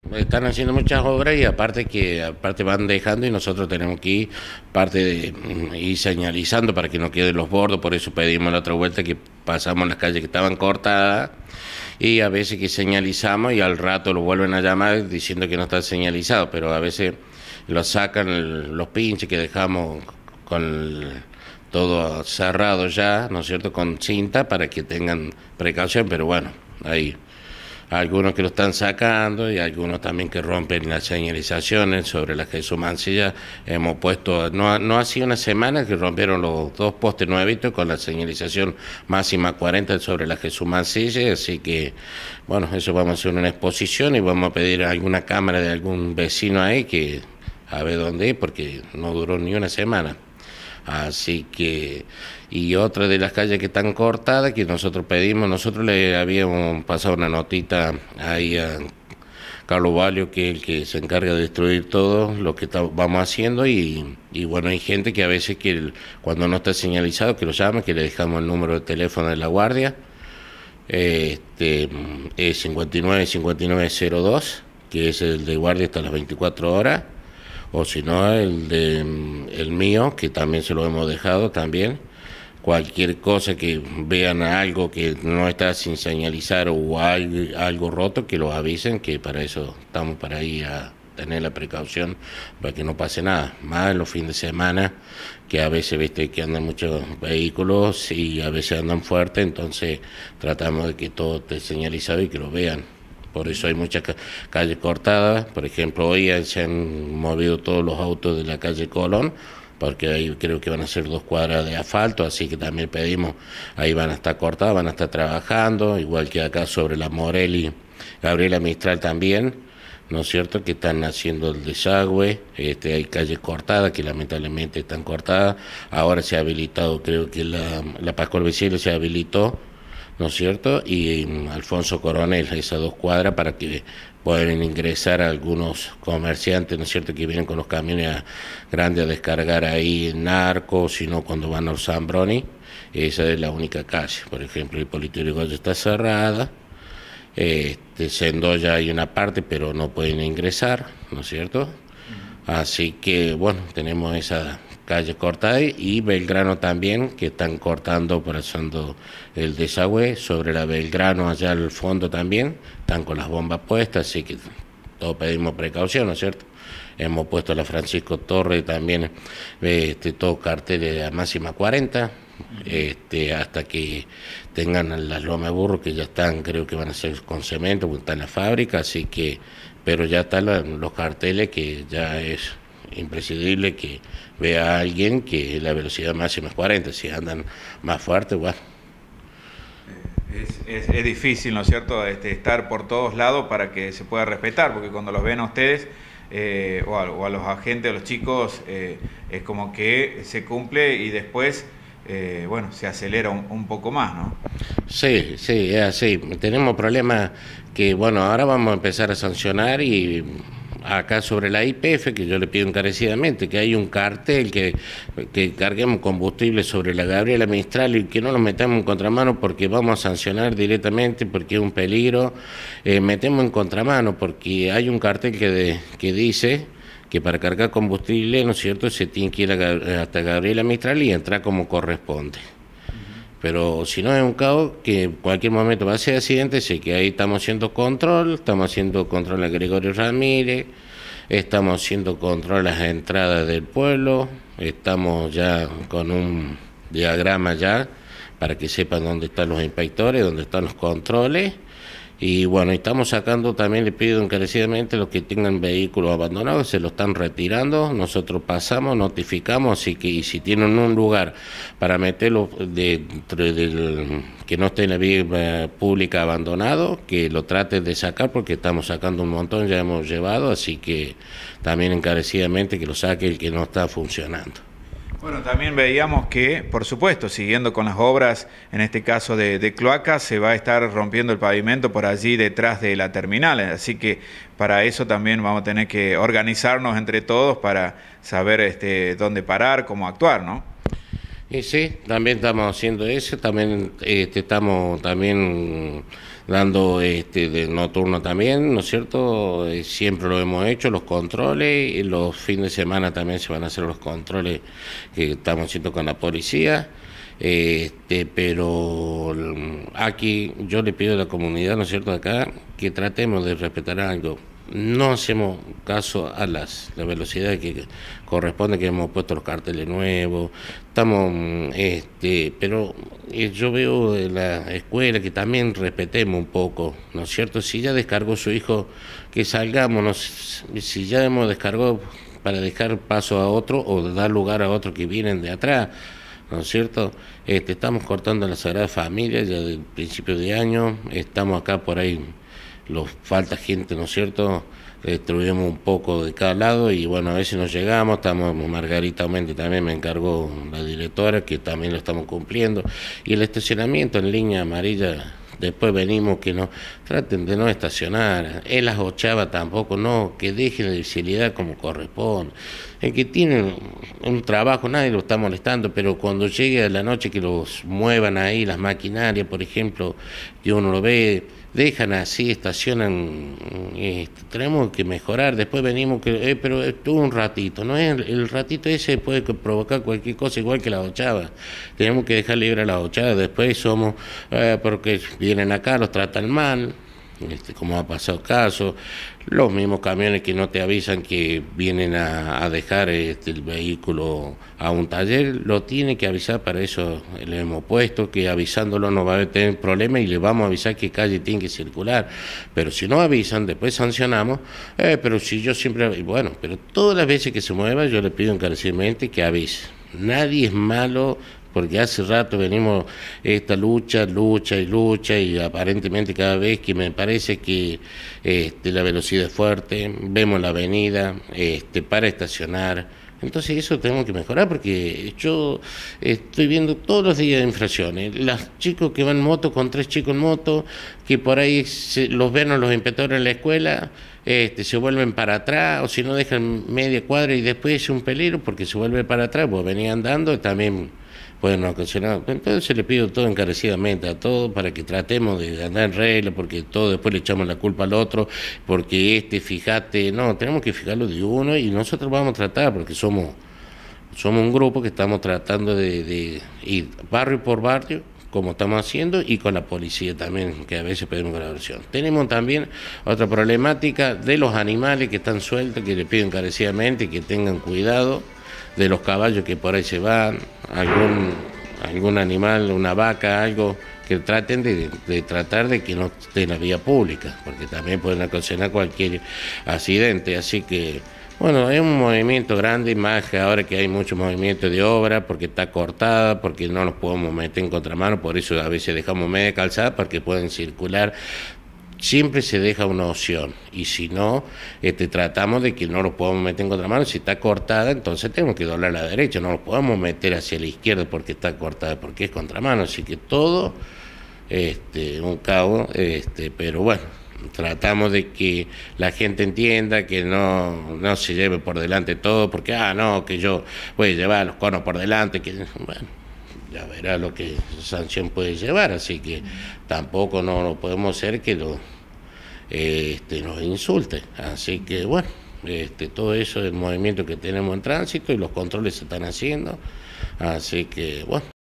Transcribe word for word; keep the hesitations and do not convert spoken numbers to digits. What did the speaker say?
están haciendo muchas obras y aparte que aparte van dejando y nosotros tenemos que ir parte de mm, ir señalizando para que no queden los bordos, por eso pedimos la otra vuelta que pasamos las calles que estaban cortadas y a veces que señalizamos y al rato lo vuelven a llamar diciendo que no está señalizado, pero a veces lo sacan el- los pinches que dejamos con el- todo cerrado ya, ¿no es cierto?, con cinta para que tengan precaución, pero bueno, ahí algunos que lo están sacando y algunos también que rompen las señalizaciones sobre la Jesús Mansilla. Hemos puesto, no, no ha sido una semana que rompieron los dos postes nuevitos con la señalización máxima cuarenta sobre la Jesús Mansilla, así que bueno, eso vamos a hacer una exposición y vamos a pedir a alguna cámara de algún vecino ahí que a ver dónde es, porque no duró ni una semana. Así que, y otra de las calles que están cortadas, que nosotros pedimos, nosotros le habíamos pasado una notita ahí a Carlos Valio, que es el que se encarga de destruir todo lo que está- vamos haciendo, y, y bueno, hay gente que a veces que el- cuando no está señalizado, que lo llama, que le dejamos el número de teléfono de la guardia, este, es cincuenta y nueve cincuenta y nueve cero dos, que es el de guardia hasta las veinticuatro horas, o si no el de mm, el mío, que también se lo hemos dejado también. Cualquier cosa que vean algo que no está sin señalizar o algo, algo roto, que lo avisen, que para eso estamos, para ahí a tener la precaución para que no pase nada. Más en los fines de semana, que a veces viste que andan muchos vehículos y a veces andan fuertes, entonces tratamos de que todo esté señalizado y que lo vean. Por eso hay muchas ca- calles cortadas. Por ejemplo, hoy ya se han movido todos los autos de la calle Colón, porque ahí creo que van a ser dos cuadras de asfalto, así que también pedimos, ahí van a estar cortadas, van a estar trabajando, igual que acá sobre la Morelli, Gabriela Mistral también, ¿no es cierto?, que están haciendo el desagüe. Este, hay calles cortadas que lamentablemente están cortadas. Ahora se ha habilitado, creo que la, la Pascual Vecino se habilitó, ¿no es cierto? Y mm, Alfonso Coronel, esas dos cuadras para que puedan ingresar algunos comerciantes, ¿no es cierto?, que vienen con los camiones a- grandes a descargar ahí en Narcos, sino cuando van a los Zambroni. Esa es la única calle. Por ejemplo, el Hipólito Yrigoyen está cerrada. Este, Sendoya hay una parte, pero no pueden ingresar, ¿no es cierto? Así que, bueno, tenemos esa calle cortada y Belgrano también, que están cortando por haciendo el desagüe sobre la Belgrano, allá al fondo también, están con las bombas puestas, así que todos pedimos precaución, ¿no es cierto? Hemos puesto a la Francisco Torre también, este, todo carteles de máxima cuarenta, este, hasta que tengan las lomas de burro, que ya están, creo que van a ser con cemento, porque está en la fábrica, así que, pero ya están la- los carteles que ya es imprescindible que vea a alguien que la velocidad máxima es cuarenta, si andan más fuerte, bueno. Es, es- es difícil, ¿no es cierto?, este, estar por todos lados para que se pueda respetar, porque cuando los ven a ustedes eh, o, a, o a los agentes, a los chicos, eh, es como que se cumple y después, eh, bueno, se acelera un, un poco más, ¿no? Sí, sí, es así. Tenemos problemas que, bueno, ahora vamos a empezar a sancionar y acá sobre la Y P F, que yo le pido encarecidamente, que hay un cartel que, que carguemos combustible sobre la Gabriela Mistral y que no lo metamos en contramano porque vamos a sancionar directamente porque es un peligro. Eh, metemos en contramano porque hay un cartel que, de, que dice que para cargar combustible, ¿no es cierto?, se tiene que ir a Gab- hasta Gabriela Mistral y entrar como corresponde. Pero si no es un caos que en cualquier momento va a ser accidente, sé que ahí estamos haciendo control, estamos haciendo control a Gregorio Ramírez, estamos haciendo control a las entradas del pueblo, estamos ya con un diagrama ya para que sepan dónde están los inspectores, dónde están los controles. Y bueno, estamos sacando, también le pido encarecidamente los que tengan vehículos abandonados, se lo están retirando, nosotros pasamos, notificamos, así que y si tienen un lugar para meterlo dentro del que no esté en la vía eh, pública abandonado, que lo traten de sacar porque estamos sacando un montón, ya hemos llevado, así que también encarecidamente que lo saque el que no está funcionando. Bueno, también veíamos que, por supuesto, siguiendo con las obras, en este caso de, de cloacas, se va a estar rompiendo el pavimento por allí detrás de la terminal. Así que para eso también vamos a tener que organizarnos entre todos para saber este, dónde parar, cómo actuar, ¿no? Y sí, también estamos haciendo eso, también este, estamos también dando este de nocturno también, ¿no es cierto? Eh, siempre lo hemos hecho, los controles, y los fines de semana también se van a hacer los controles que estamos haciendo con la policía. Este, pero mm, aquí yo le pido a la comunidad, ¿no es cierto?, de acá, que tratemos de respetar algo. No hacemos caso a las la velocidad que corresponde, que hemos puesto los carteles nuevos, estamos, mm, este, pero eh, yo veo en la escuela que también respetemos un poco, ¿no es cierto? Si ya descargó su hijo, que salgamos, ¿no? Si ya hemos descargado para dejar paso a otro o dar lugar a otros que vienen de atrás, ¿no es cierto? Este, estamos cortando la Sagrada Familia ya del principio de año, estamos acá por ahí, los falta gente, ¿no es cierto? Destruimos un poco de cada lado y bueno, a veces nos llegamos, estamos, Margarita Aumente también me encargó la directora, que también lo estamos cumpliendo, y el estacionamiento en línea amarilla. Después venimos que no traten de no estacionar, en las ochavas tampoco, no, que dejen la visibilidad como corresponde. El que tiene un trabajo, nadie lo está molestando, pero cuando llegue a la noche que los muevan ahí, las maquinarias, por ejemplo, que uno lo ve, dejan así, estacionan, eh, tenemos que mejorar, después venimos que, eh, pero estuvo un ratito, ¿no? El, el ratito ese puede provocar cualquier cosa igual que la ochava, tenemos que dejar libre a la ochava, después somos, eh, porque vienen acá, los tratan mal, este, como ha pasado caso, los mismos camiones que no te avisan que vienen a, a dejar este, el vehículo a un taller, lo tiene que avisar, para eso le hemos puesto, que avisándolo no va a tener problema y le vamos a avisar qué calle tiene que circular, pero si no avisan, después sancionamos, eh, pero si yo siempre, bueno, pero todas las veces que se mueva yo le pido encarecidamente que avise, nadie es malo, porque hace rato venimos esta lucha, lucha y lucha, y aparentemente cada vez que me parece que este, la velocidad es fuerte, vemos la avenida este, para estacionar, entonces eso tenemos que mejorar, porque yo estoy viendo todos los días infracciones, los chicos que van en moto con tres chicos en moto, que por ahí se, los ven a los inspectores en la escuela, este, se vuelven para atrás, o si no dejan media cuadra y después es un peligro porque se vuelve para atrás, pues venía andando y también pueden ocasionar. Entonces le pido todo encarecidamente a todos para que tratemos de andar en regla, porque todo después le echamos la culpa al otro, porque este, fíjate, no, tenemos que fijarlo de uno y nosotros vamos a tratar, porque somos, somos un grupo que estamos tratando de, de ir barrio por barrio, como estamos haciendo, y con la policía también, que a veces pedimos colaboración. Tenemos también otra problemática de los animales que están sueltos, que le pido encarecidamente que tengan cuidado, de los caballos que por ahí se van, algún, algún animal, una vaca, algo, que traten de, de tratar de que no esté en la vía pública, porque también pueden ocasionar cualquier accidente, así que, bueno, es un movimiento grande, más que ahora que hay mucho movimiento de obra, porque está cortada, porque no nos podemos meter en contramano, por eso a veces dejamos media calzada para que puedan circular. Siempre se deja una opción, y si no, este, tratamos de que no lo podamos meter en contramano. Si está cortada, entonces tenemos que doblar a la derecha, no lo podemos meter hacia la izquierda porque está cortada, porque es contramano, así que todo este, un caos, este, pero bueno, tratamos de que la gente entienda, que no, no se lleve por delante todo, porque, ah, no, que yo voy a llevar los conos por delante, que, bueno, ya verá lo que sanción puede llevar, así que tampoco no, no podemos ser que lo, eh, este, nos insulte, así que bueno, este, todo eso es el movimiento que tenemos en tránsito y los controles se están haciendo, así que bueno.